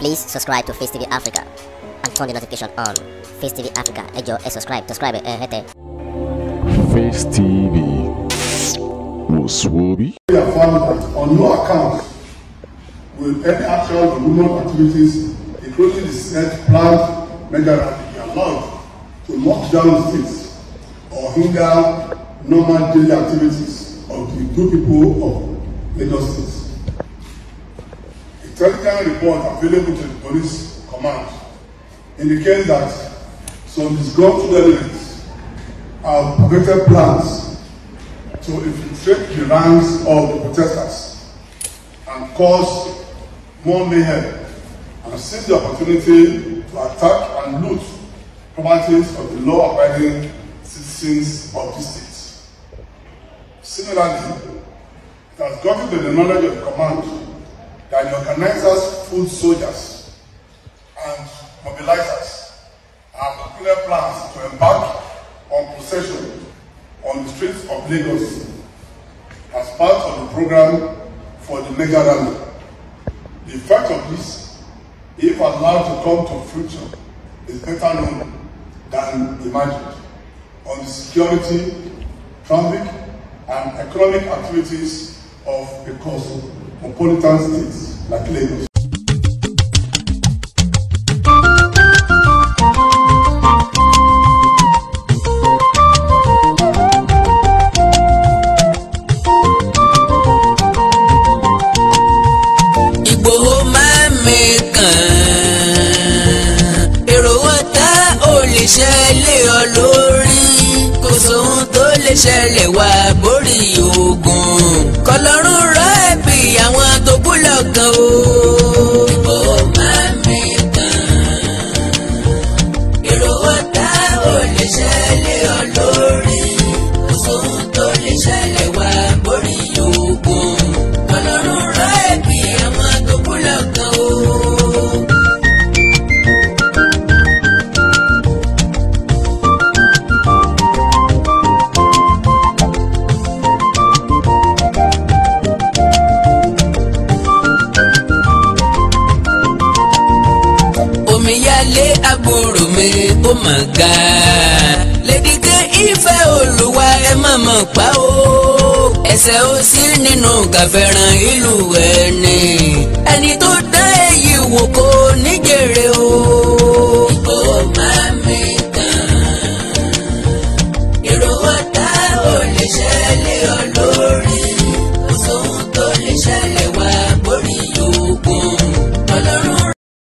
Please subscribe to Face TV Africa and turn the notification on. Face TV Africa, ẹ jọ̀ọ́, subscribe, hete. Face TV Muswobi. We have found that on no account will any actual human activities, including the said planned mega rally, be allowed to lock down states or hinder normal daily activities of the good people of Lagos State. A technical report available to the police command indicates that some disgruntled elements have perfected plans to infiltrate the ranks of the protesters and cause more mayhem and seize the opportunity to attack and loot properties of the law-abiding citizens of the state. Similarly, it has gotten to the knowledge of the command that the organizers, foot soldiers, and mobilizers have clear plans to embark on procession on the streets of Lagos as part of the program for the mega rally. The effect of this, if allowed to come to fruition, is better known than imagined on the security, traffic, and economic activities of a cosmopolitan state like Lagos. Ṣẹlẹ̀ wá borí ogun kọlọ́run rọ ẹ̀bì àwọn tó kú lọ́gàn o. Ìbò máa mi kàn èrò ọ̀tá ò lè ṣẹlẹ̀ ọ lórí kò sóhun tó lè ṣẹlẹ̀ wá borí ogun kọlọ́run rọ ẹ̀bì àwọn tó kú lọ́gàn o. Àbúrò mi ó mà ga lédìké ìfẹ́ Olúwa ẹ má mọ̀ pa ó ẹsẹ̀ ó sí nínú gàfẹ́ràn ìlú ẹni tó dá èyí wò kó